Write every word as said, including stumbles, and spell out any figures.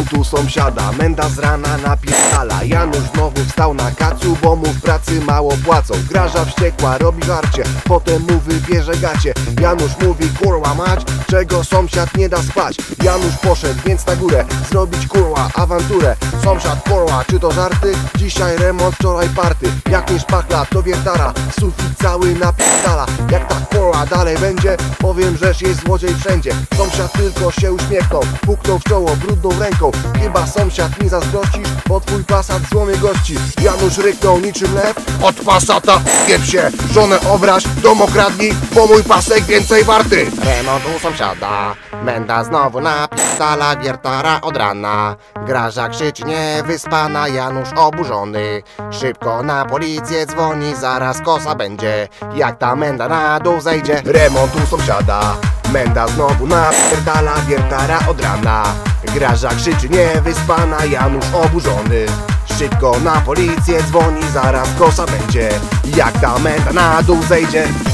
Remont u sąsiada, menda z rana napierdala. Janusz znowu wstał na kacu, bo mu w pracy mało płacą. Graża wściekła, robi żarcie, potem mu wybierze gacie. Janusz mówi, kurwa mać, czego sąsiad nie da spać. Janusz poszedł więc na górę, zrobić kurwa awanturę. Sąsiad, kurwa, czy to żarty? Dzisiaj remont, wczoraj party. Jak nie szpachla, to wiertara, sufit cały napierdala. Jak tak kurwa dalej będzie, powiem, żeż jest złodziej wszędzie. Sąsiad tylko się uśmiechnął, puknął w czoło brudną ręką. Chyba sąsiad mi zazdrościsz, bo twój Passat złomie gości. Janusz ryknął niczym lew, od Passata jeb się, żonę obraź, dom okradnij, bo mój pasek więcej warty. Remont u sąsiada, menda znowu napierdala, wiertara od rana. Graża krzyczy niewyspana, Janusz oburzony. Szybko na policję dzwoni, zaraz kosa będzie, jak ta menda na dół zejdzie. Remont u sąsiada, menda znowu napierdala, wiertara od rana. Graża krzyczy niewyspana, Janusz oburzony. Szybko na policję dzwoni, zaraz kosa będzie, jak ta menda na dół zejdzie.